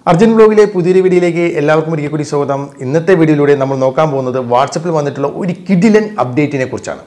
അർജുൻ ബ്ലോഗിലെ പുതിയൊരു വീഡിയോയിലേക്ക് എല്ലാവർക്കും ഒരിക്കൽ കൂടി സ്വാഗതം. ഇന്നത്തെ വീഡിയോയിലൂടെ നമ്മൾ നോക്കാൻ പോകുന്നത് വാട്സപ്പിൽ വന്നിട്ടുള്ള ഒരു കിടിലൻ അപ്ഡേറ്റിനെ കുറിച്ചാണ്.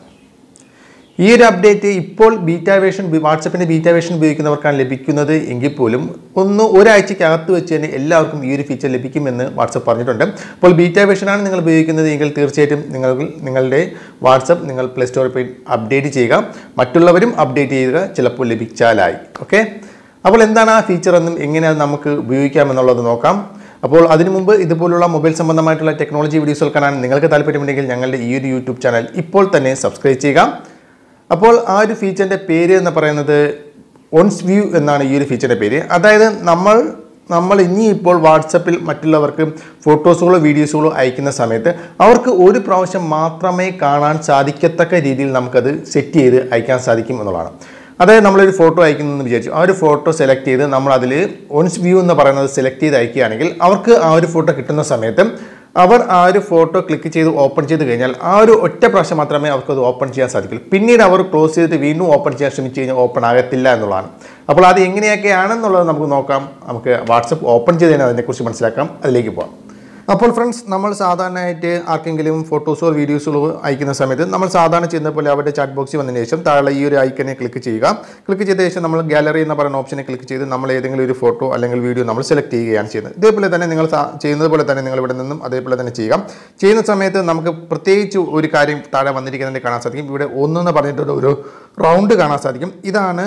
ഈ ഒരു അപ്ഡേറ്റ് ഇപ്പോൾ വാട്സപ്പിൻ്റെ ബീറ്റാ വേർഷൻ ഉപയോഗിക്കുന്നവർക്കാണ് ലഭിക്കുന്നത് എങ്കിൽ പോലും ഒരാഴ്ചക്കകത്ത് വെച്ച് തന്നെ എല്ലാവർക്കും ഈ ഒരു ഫീച്ചർ ലഭിക്കുമെന്ന് വാട്സപ്പ് പറഞ്ഞിട്ടുണ്ട്. അപ്പോൾ ബീറ്റാ വേർഷനാണ് നിങ്ങൾ ഉപയോഗിക്കുന്നത് എങ്കിൽ തീർച്ചയായിട്ടും നിങ്ങളുടെ വാട്സപ്പ് നിങ്ങൾ പ്ലേ സ്റ്റോറിൽ പോയി അപ്ഡേറ്റ് ചെയ്യുക. മറ്റുള്ളവരും അപ്ഡേറ്റ് ചെയ്യുക, ചിലപ്പോൾ ലഭിച്ചാലായി. ഓക്കെ, അപ്പോൾ എന്താണ് ആ ഫീച്ചർ എന്നും എങ്ങനെ അത് നമുക്ക് ഉപയോഗിക്കാമെന്നുള്ളത് നോക്കാം. അപ്പോൾ അതിനു മുമ്പ് ഇതുപോലുള്ള മൊബൈൽ സംബന്ധമായിട്ടുള്ള ടെക്നോളജി വീഡിയോസുകൾ കാണാൻ നിങ്ങൾക്ക് താല്പര്യമുണ്ടെങ്കിൽ ഞങ്ങളുടെ ഈ ഒരു യൂട്യൂബ് ചാനൽ ഇപ്പോൾ തന്നെ സബ്സ്ക്രൈബ് ചെയ്യുക. അപ്പോൾ ആ ഒരു ഫീച്ചറിൻ്റെ പേര് എന്ന് പറയുന്നത് ഓൺസ് വ്യൂ എന്നാണ് ഈ ഒരു ഫീച്ചറിൻ്റെ പേര്. അതായത് നമ്മൾ ഇനി ഇപ്പോൾ വാട്സപ്പിൽ മറ്റുള്ളവർക്ക് ഫോട്ടോസുകളോ വീഡിയോസുകളോ അയക്കുന്ന സമയത്ത് അവർക്ക് ഒരു പ്രാവശ്യം മാത്രമേ കാണാൻ സാധിക്കത്തക്ക രീതിയിൽ നമുക്കത് സെറ്റ് ചെയ്ത് അയക്കാൻ സാധിക്കും എന്നുള്ളതാണ്. അതായത് നമ്മളൊരു ഫോട്ടോ അയക്കുന്നതെന്ന് വിചാരിച്ചു, ആ ഒരു ഫോട്ടോ സെലക്ട് ചെയ്ത് നമ്മൾ അതിൽ ഓൺസ് വ്യൂ എന്ന് പറയുന്നത് സെലക്ട് ചെയ്ത് അയക്കുകയാണെങ്കിൽ അവർക്ക് ആ ഒരു ഫോട്ടോ കിട്ടുന്ന സമയത്ത് അവർ ആ ഒരു ഫോട്ടോ ക്ലിക്ക് ചെയ്ത് ഓപ്പൺ ചെയ്ത് കഴിഞ്ഞാൽ ആ ഒരു ഒറ്റ പ്രാവശ്യം മാത്രമേ അവർക്കത് ഓപ്പൺ ചെയ്യാൻ സാധിക്കുള്ളൂ. പിന്നീട് അവർ ക്ലോസ് ചെയ്തിട്ട് വീണ്ടും ഓപ്പൺ ചെയ്യാൻ ശ്രമിച്ചു കഴിഞ്ഞാൽ ഓപ്പൺ ആകത്തില്ല എന്നുള്ളതാണ്. അപ്പോൾ അത് എങ്ങനെയൊക്കെയാണെന്നുള്ളത് നമുക്ക് നോക്കാം. നമുക്ക് വാട്സപ്പ് ഓപ്പൺ ചെയ്ത് തന്നെ അതിനെക്കുറിച്ച് മനസ്സിലാക്കാം. അതിലേക്ക് പോകാം. അപ്പോൾ ഫ്രണ്ട്സ്, നമ്മൾ സാധാരണയായിട്ട് ആർക്കെങ്കിലും ഫോട്ടോസോ വീഡിയോസോ അയക്കുന്ന സമയത്ത് നമ്മൾ സാധാരണ ചെയ്യുന്ന പോലെ അവരുടെ ചാറ്റ് ബോക്സിൽ വന്നതിന് ശേഷം താഴെ ഈ ഒരു ഐക്കനെ ക്ലിക്ക് ചെയ്യുക. ക്ലിക്ക് ചെയ്ത ശേഷം നമ്മൾ ഗാലറി എന്ന് പറയുന്ന ഓപ്ഷനെ ക്ലിക്ക് ചെയ്ത് നമ്മൾ ഏതെങ്കിലും ഒരു ഫോട്ടോ അല്ലെങ്കിൽ വീഡിയോ നമ്മൾ സെലക്ട് ചെയ്യുകയാണ് ചെയ്യുന്നത്. ഇതേപോലെ തന്നെ നിങ്ങൾ ചെയ്യുന്നത് പോലെ തന്നെ നിങ്ങൾ ഇവിടെ നിന്നും അതേപോലെ തന്നെ ചെയ്യുന്ന സമയത്ത് നമുക്ക് പ്രത്യേകിച്ച് ഒരു കാര്യം താഴെ വന്നിരിക്കുന്നതിന് കാണാൻ സാധിക്കും. ഇവിടെ ഒന്നെന്ന് പറഞ്ഞിട്ട് ഒരു റൗണ്ട് കാണാൻ സാധിക്കും. ഇതാണ്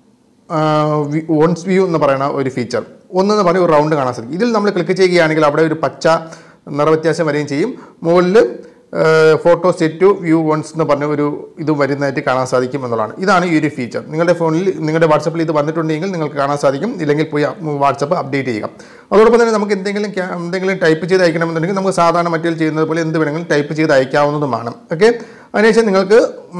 ഓൺസ് വ്യൂ എന്ന് പറയുന്ന ഒരു ഫീച്ചർ. ഒന്നെന്ന് പറഞ്ഞ ഒരു റൗണ്ട് കാണാൻ സാധിക്കും. ഇതിൽ നമ്മൾ ക്ലിക്ക് ചെയ്യുകയാണെങ്കിൽ അവിടെ ഒരു പച്ച നിറവ്യത്യാസം വരികയും ചെയ്യും. മുകളിൽ photo set to view once എന്ന് പറഞ്ഞ ഒരു ഇത് വരുന്നതായിട്ട് കാണാൻ സാധിക്കും എന്നുള്ളതാണ്. ഇതാണ് ഈ ഒരു ഫീച്ചർ. നിങ്ങളുടെ ഫോണിൽ നിങ്ങളുടെ വാട്സപ്പിൽ ഇത് വന്നിട്ടുണ്ടെങ്കിൽ നിങ്ങൾക്ക് കാണാൻ സാധിക്കും. ഇല്ലെങ്കിൽ പോയി വാട്സപ്പ് അപ്ഡേറ്റ് ചെയ്യുക. അതോടൊപ്പം തന്നെ നമുക്ക് എന്തെങ്കിലും ടൈപ്പ് ചെയ്ത് അയക്കണമെന്നുണ്ടെങ്കിൽ നമുക്ക് സാധാരണ മറ്റേ ചെയ്യുന്നത് പോലെ എന്ത് വേണമെങ്കിലും ടൈപ്പ് ചെയ്ത് അയക്കാവുന്നതുമാണ്. ഓക്കെ, അതിനുശേഷം നിങ്ങൾക്ക്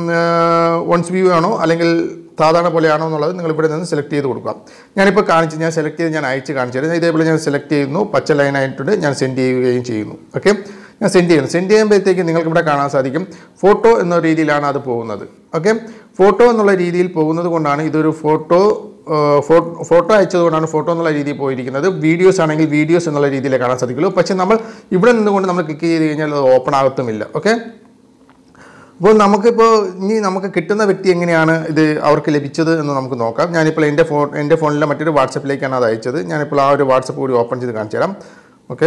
ഓൺസ് വ്യൂ ആണോ അല്ലെങ്കിൽ സാധാരണ പോലെയാണോ എന്നുള്ളത് നിങ്ങൾ ഇവിടെ നിന്ന് സെലക്ട് ചെയ്ത് കൊടുക്കാം. ഞാനിപ്പോൾ ഞാൻ സെലക്ട് ചെയ്ത് ഞാൻ അയച്ച് കാണിച്ചു തരാം. ഇതേപോലെ ഞാൻ സെലക്ട് ചെയ്യുന്നു, പച്ച ലൈനായിട്ടുണ്ട്, ഞാൻ സെൻഡ് ചെയ്യുകയും ചെയ്യുന്നു. ഓക്കെ, ഞാൻ സെൻഡ് ചെയ്യുമ്പോഴത്തേക്ക് നിങ്ങൾക്ക് ഇവിടെ കാണാൻ സാധിക്കും ഫോട്ടോ എന്ന രീതിയിലാണ് അത് പോകുന്നത്. ഓക്കെ, ഫോട്ടോ എന്നുള്ള രീതിയിൽ പോകുന്നത് കൊണ്ടാണ് ഇതൊരു ഫോട്ടോ അയച്ചതുകൊണ്ടാണ് ഫോട്ടോ എന്നുള്ള രീതിയിൽ പോയിരിക്കുന്നത്. വീഡിയോസ് ആണെങ്കിൽ വീഡിയോസ് എന്നുള്ള രീതിയിൽ കാണാൻ സാധിക്കുള്ളൂ. പക്ഷേ നമ്മൾ ഇവിടെ നിന്നുകൊണ്ട് നമ്മൾ ക്ലിക്ക് ചെയ്ത് കഴിഞ്ഞാൽ അത് ഓപ്പൺ ആകത്തുമില്ല. ഓക്കെ, അപ്പോൾ നമുക്ക് കിട്ടുന്ന വ്യക്തി എങ്ങനെയാണ് ഇത് അവർക്ക് ലഭിച്ചത് എന്ന് നമുക്ക് നോക്കാം. ഞാനിപ്പോൾ എൻ്റെ ഫോണിലെ മറ്റൊരു വാട്സപ്പിലേക്കാണ് അത് അയച്ചത്. ഞാനിപ്പോൾ ആ ഒരു വാട്സപ്പ് കൂടി ഓപ്പൺ ചെയ്ത് കാണിച്ചു തരാം. ഓക്കെ,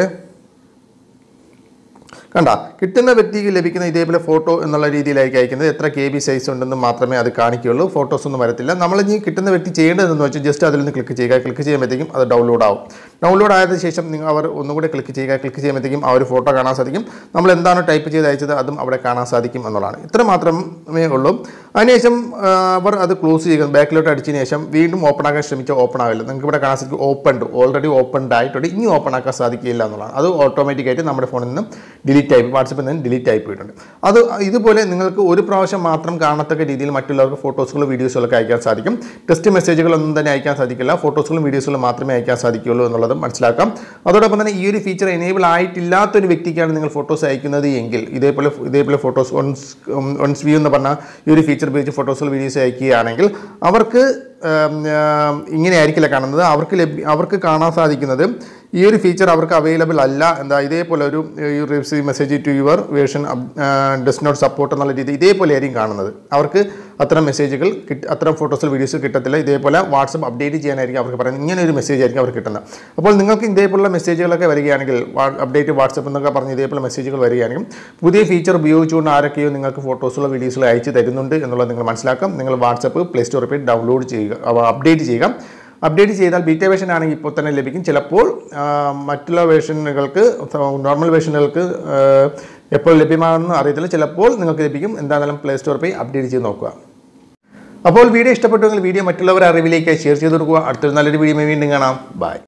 കണ്ട, കിട്ടുന്ന വ്യക്തിക്ക് ലഭിക്കുന്ന ഇതേപോലെ ഫോട്ടോ എന്നുള്ള രീതിയിലായിരിക്കും അയക്കുന്നത്. എത്ര KB സൈസ് ഉണ്ടെന്ന് മാത്രമേ അത് കാണിക്കുകയുള്ളൂ. ഫോട്ടോസ് ഒന്നും വരത്തില്ല. നമ്മൾ ഇനി കിട്ടുന്ന വ്യക്തി ചെയ്യേണ്ടതെന്ന് വെച്ചാൽ ജസ്റ്റ് അതിൽ നിന്ന് ക്ലിക്ക് ചെയ്യുക. ക്ലിക്ക് ചെയ്യുമ്പോഴത്തേക്കും അത് ഡൗൺലോഡ് ആവും. ഡൗൺലോഡ് ആയതിനു ശേഷം അവർ ഒന്നുകൂടി ക്ലിക്ക് ചെയ്യുക. ക്ലിക്ക് ചെയ്യുമ്പോഴത്തേക്കും ആ ഒരു ഫോട്ടോ കാണാൻ സാധിക്കും. നമ്മൾ എന്താണോ ടൈപ്പ് ചെയ്ത് അയച്ചത് അതും അവിടെ കാണാൻ സാധിക്കും എന്നുള്ളതാണ്. ഇത്ര മാത്രമേ ഉള്ളൂ. അതിനുശേഷം അവർ അത് ക്ലോസ് ചെയ്യുക. ബാക്കിലോട്ട് അടിച്ചതിന് ശേഷം വീണ്ടും ഓപ്പൺ ആക്കാൻ ശ്രമിച്ചാൽ ഓപ്പൺ ആവില്ല. നിങ്ങൾക്ക് ഇവിടെ കാണാൻ സാധിക്കും ഓൾറെഡി ഓപ്പൺഡ് ആയിട്ടുണ്ട്, ഇനി ഓപ്പൺ ആക്കാൻ സാധിക്കില്ല എന്നുള്ളതാണ്. അത് ഓട്ടോമാറ്റിക്കായിട്ട് നമ്മുടെ ഫോണിൽ നിന്നും വാട്സപ്പിൽ നിന്ന് ഡിലീറ്റ് ആയി പോയിട്ടുണ്ട്. ഇതുപോലെ നിങ്ങൾക്ക് ഒരു പ്രാവശ്യം മാത്രം കാണത്തക്ക രീതിയിൽ മറ്റുള്ളവർക്ക് ഫോട്ടോസുകളും വീഡിയോസുകളൊക്കെ അയക്കാൻ സാധിക്കും. ടെക്സ്റ്റ് മെസ്സേജുകളൊന്നും തന്നെ അയക്കാൻ സാധിക്കില്ല. ഫോട്ടോസുകളും വീഡിയോസുകളും മാത്രമേ അയക്കാൻ സാധിക്കുകയുള്ളൂ എന്നുള്ളത് മനസ്സിലാക്കാം. അതോടൊപ്പം തന്നെ ഈ ഒരു ഫീച്ചർ എനേബിൾ ആയിട്ടില്ലാത്തൊരു വ്യക്തിക്കാണ് നിങ്ങൾ ഫോട്ടോസ് അയക്കുന്നത് എങ്കിൽ ഇതേപോലെ ഫോട്ടോസ് ഓൺസ് വ്യൂ എന്ന് പറഞ്ഞാൽ ഈ ഒരു ഫീച്ചർ ഉപയോഗിച്ച് ഫോട്ടോസുകൾ വീഡിയോസ് അയക്കുകയാണെങ്കിൽ അവർക്ക് ഇങ്ങനെ ആയിരിക്കില്ല കാണുന്നത്. അവർക്ക് കാണാൻ സാധിക്കുന്നത് ഈ ഒരു ഫീച്ചർ അവർക്ക് അവൈലബിൾ അല്ല. ഇതേപോലെ ഒരു receive message to your version does not support എന്നുള്ള രീതി ഇതേപോലെ ആയിരിക്കും കാണുന്നത്. അവർക്ക് അത്തരം മെസ്സേജുകൾ അത്തരം ഫോട്ടോസുകൾ വീഡിയോസ് കിട്ടത്തില്ല. ഇതേപോലെ വാട്സപ്പ് അപ്ഡേറ്റ് ചെയ്യാനായിരിക്കും അവർക്ക് പറയുന്നത്. ഇങ്ങനെ ഒരു മെസ്സേജ് ആയിരിക്കും അവർക്ക് കിട്ടുന്നത്. അപ്പോൾ നിങ്ങൾക്ക് ഇതേപോലുള്ള മെസ്സേജുകളൊക്കെ വരികയാണെങ്കിൽ അപ്ഡേറ്റ് വാട്സപ്പ് എന്നൊക്കെ പറഞ്ഞ് ഇതേപോലെ മെസ്സേജുകൾ വരികയാണെങ്കിൽ പുതിയ ഫീച്ചർ ഉപയോഗിച്ചുകൊണ്ട് ആരൊക്കെയോ നിങ്ങൾക്ക് ഫോട്ടോസുകളോ വീഡിയോസുകളോ അയച്ചു തരുന്നുണ്ട് എന്നുള്ളത് നിങ്ങൾ മനസ്സിലാക്കാം. നിങ്ങൾ വാട്സപ്പ് പ്ലേ സ്റ്റോറിൽ പോയി ഡൗൺലോഡ് ചെയ്യുക, അപ്ഡേറ്റ് ചെയ്യുക. അപ്ഡേറ്റ് ചെയ്താൽ ബീറ്റാ വേർഷൻ ആണെങ്കിൽ ഇപ്പോൾ തന്നെ ലഭിക്കും. ചിലപ്പോൾ മറ്റുള്ള വേർഷനുകൾക്ക്, നോർമൽ വേർഷനുകൾക്ക് എപ്പോൾ ലഭ്യമാണെന്ന് അറിയത്തില്ല. ചിലപ്പോൾ നിങ്ങൾക്ക് ലഭിക്കും. എന്തായാലും പ്ലേ സ്റ്റോറിൽ പോയി അപ്ഡേറ്റ് ചെയ്ത് നോക്കുക. അപ്പോൾ വീഡിയോ ഇഷ്ടപ്പെട്ടുവെങ്കിൽ വീഡിയോ മറ്റുള്ളവരുടെ അറിവിലേക്ക് ഷെയർ ചെയ്ത് കൊടുക്കുക. അടുത്തൊരു നല്ലൊരു വീഡിയോ വീണ്ടും കാണാം. ബൈ.